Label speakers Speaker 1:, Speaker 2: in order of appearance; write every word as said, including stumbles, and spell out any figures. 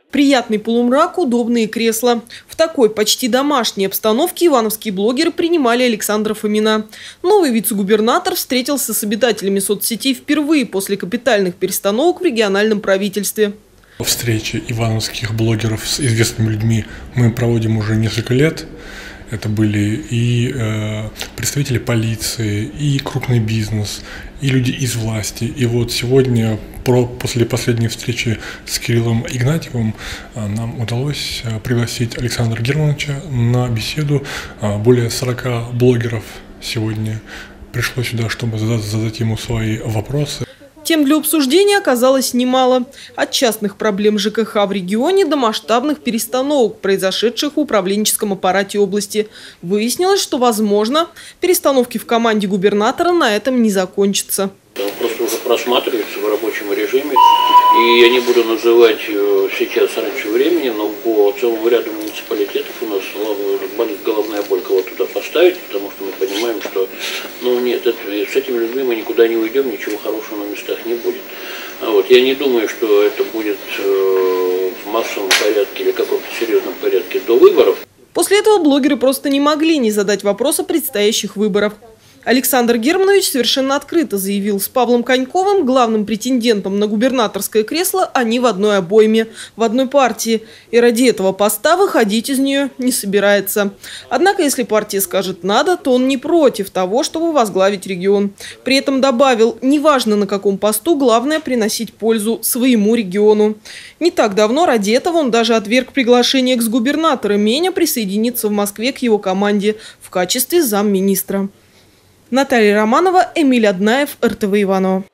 Speaker 1: Приятный полумрак, удобные кресла. В такой почти домашней обстановке ивановские блогеры принимали Александра Фомина. Новый вице-губернатор встретился с обитателями соцсетей впервые после капитальных перестановок в региональном правительстве.
Speaker 2: Встречи ивановских блогеров с известными людьми мы проводим уже несколько лет. Это были и э, представители полиции, и крупный бизнес, и люди из власти. И вот сегодня, про, после последней встречи с Кириллом Игнатьевым, э, нам удалось э, пригласить Александра Германовича на беседу. Э, более сорока блогеров сегодня пришло сюда, чтобы задать, задать ему свои вопросы.
Speaker 1: Тем для обсуждения оказалось немало. От частных проблем ЖКХ в регионе до масштабных перестановок, произошедших в управленческом аппарате области. Выяснилось, что, возможно, перестановки в команде губернатора на этом не закончатся.
Speaker 3: Просто уже просматривается в рабочем режиме. И я не буду называть сейчас раньше времени, но по целому ряду муниципалитетов у нас болит головная боль, кого туда поставить, потому что мы понимаем, что ну нет, это, с этими людьми мы никуда не уйдем, ничего хорошего на местах не будет. А вот, я не думаю, что это будет э, в массовом порядке или каком-то серьезном порядке до выборов.
Speaker 1: После этого блогеры просто не могли не задать вопрос о предстоящих выборах. Александр Германович совершенно открыто заявил: с Павлом Коньковым, главным претендентом на губернаторское кресло, они в одной обойме, в одной партии. И ради этого поста выходить из нее не собирается. Однако, если партия скажет «надо», то он не против того, чтобы возглавить регион. При этом добавил: неважно на каком посту, главное приносить пользу своему региону. Не так давно ради этого он даже отверг приглашение экс-губернатора Меня присоединиться в Москве к его команде в качестве замминистра. Наталья Романова, Эмиль Аднаев, эр тэ вэ Иваново.